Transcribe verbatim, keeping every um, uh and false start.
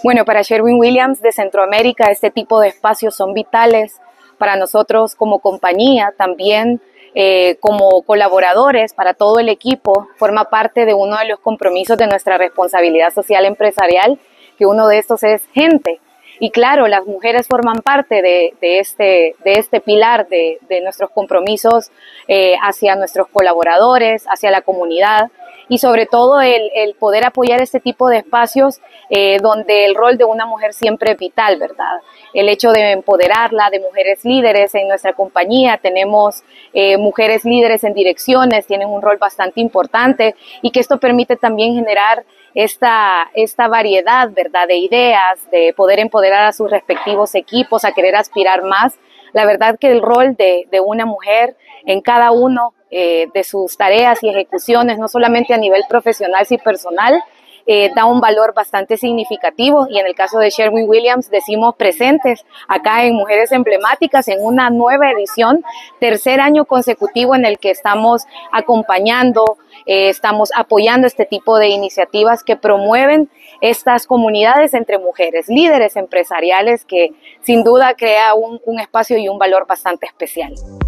Bueno, para Sherwin-Williams de Centroamérica este tipo de espacios son vitales para nosotros como compañía, también eh, como colaboradores, para todo el equipo. Forma parte de uno de los compromisos de nuestra responsabilidad social empresarial, que uno de estos es gente. Y claro, las mujeres forman parte de, de, este, de este pilar de, de nuestros compromisos eh, hacia nuestros colaboradores, hacia la comunidad, y sobre todo el, el poder apoyar este tipo de espacios eh, donde el rol de una mujer siempre es vital, ¿verdad? El hecho de empoderarla, de mujeres líderes en nuestra compañía. Tenemos eh, mujeres líderes en direcciones, tienen un rol bastante importante, y que esto permite también generar esta, esta variedad, ¿verdad?, de ideas, de poder empoderar a sus respectivos equipos, a querer aspirar más. La verdad que el rol de, de una mujer en cada uno eh, de sus tareas y ejecuciones, no solamente a nivel profesional, sino personal, eh, da un valor bastante significativo, y en el caso de Sherwin-Williams decimos presentes acá en Mujeres Emblemáticas en una nueva edición, tercer año consecutivo en el que estamos acompañando, eh, estamos apoyando este tipo de iniciativas que promueven estas comunidades entre mujeres, líderes empresariales, que sin duda crea un, un espacio y un valor bastante especial.